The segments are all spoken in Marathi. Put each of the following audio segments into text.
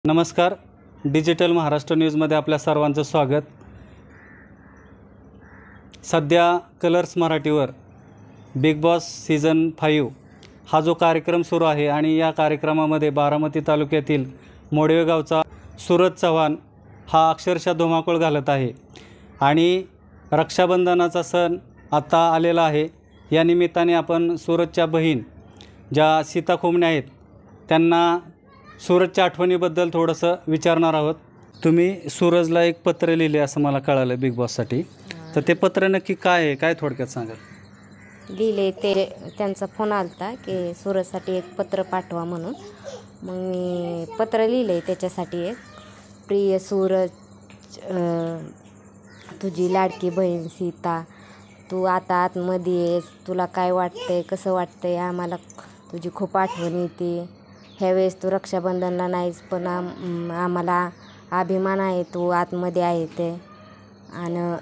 नमस्कार. डिजिटल महाराष्ट्र न्यूजमध्ये आपल्या सर्वांचं स्वागत. सध्या कलर्स मराठीवर बिग बॉस सीझन 5 हा जो कार्यक्रम सुरू आहे आणि या कार्यक्रमामध्ये बारामती तालुक्यातील मोडवे गावचा सूरज चव्हाण हा अक्षरशः धुमाकूळ घालत आहे आणि रक्षाबंधनाचा सण आता आलेला आहे. या निमित्ताने आपण सूरजच्या बहीण ज्या सीता खोमणे आहेत त्यांना सूरजच्या आठवणीबद्दल थोडंसं विचारणार आहोत. तुम्ही सूरजला एक पत्र लिहिले असं मला कळालं बिग बॉससाठी, तर ते पत्र नक्की काय आहे, काय थोडक्यात सांगाल? लिहिले ते त्यांचा फोन आलता की सूरजसाठी एक पत्र पाठवा म्हणून. मग मी पत्र लिहिले त्याच्यासाठी एक. प्रिय सूरज, तुझी लाडकी बहीण सीता, तू आता आतमध्ये आहेस, तुला काय वाटतंय, कसं वाटतंय, आम्हाला तुझी खूप आठवण येते. ह्यावेळेस तू रक्षाबंधनला नाहीस, पण आम्हाला अभिमान आहे तू आतमध्ये आहे ते, आणि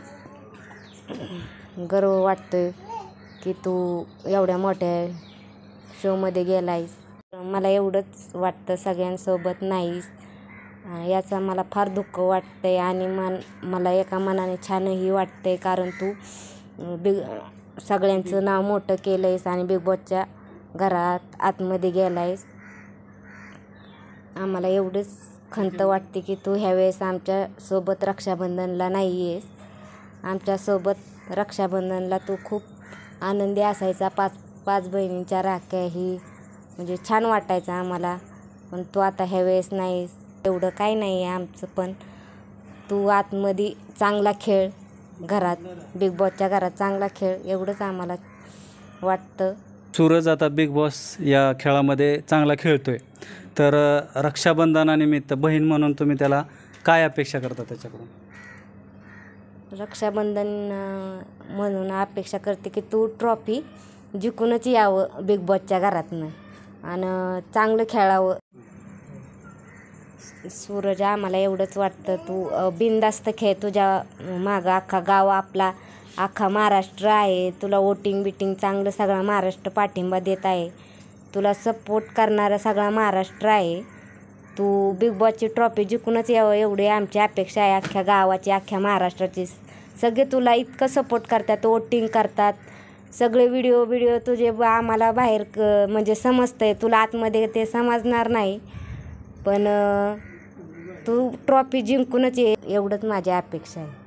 गर्व वाटतोय की तू एवढ्या मोठ्या शोमध्ये गेला आहेस. मला एवढंच वाटतं, सगळ्यांसोबत नाहीस याचा मला फार दुःख वाटतं आहे आणि मला एका मनाने छानही वाटतं आहे, कारण तू सगळ्यांचं नाव मोठं केलं आहेस आणि बिग बॉसच्या घरात आतमध्ये गेला आहेस. आम्हाला एवढंच खंत वाटते की तू ह्यावेळेस आमच्यासोबत रक्षाबंधनला नाही आहेस. आमच्यासोबत रक्षाबंधनला तू खूप आनंदी असायचा. पाच बहिणींच्या राख्याही म्हणजे छान वाटायचं आम्हाला, पण तू आता ह्यावेळेस नाहीस. एवढं काही नाही आहे आमचं, पण तू आतमध्ये चांगला खेळ, घरात बिग बॉसच्या घरात चांगला खेळ, एवढंच आम्हाला वाटतं. सूरज आता बिग बॉस या खेळामध्ये चांगला खेळतोय, तर रक्षाबंधनानिमित्त बहीण म्हणून तुम्ही त्याला काय अपेक्षा करता त्याच्याकडून? रक्षाबंधन म्हणून अपेक्षा करते की तू ट्रॉफी जिंकूनच यावं बिग बॉसच्या घरातनं आणि चांगलं खेळावं. सूरज, आम्हाला एवढंच वाटतं, तू बिनधास्त खेळ. तुझ्या मागं अख्खा गाव, आपला अख्खा महाराष्ट्र आहे. तुला वोटिंग चांगलं सगळा महाराष्ट्र पाठिंबा देत आहे. तुला सपोर्ट करणारा सगळा महाराष्ट्र आहे. तू बिग बॉसची ट्रॉफी जिंकूनच यावं एवढी आमची अपेक्षा आहे. अख्ख्या गावाची, अख्ख्या महाराष्ट्राची सगळे तुला इतकं सपोर्ट करतात, वोटिंग करतात. सगळे व्हिडिओ तुझे आम्हाला बाहेर म्हणजे समजतं आहे. तुला आतमध्ये ते समजणार नाही, पण तू ट्रॉफी जिंकूनच ये एवढंच माझी अपेक्षा आहे.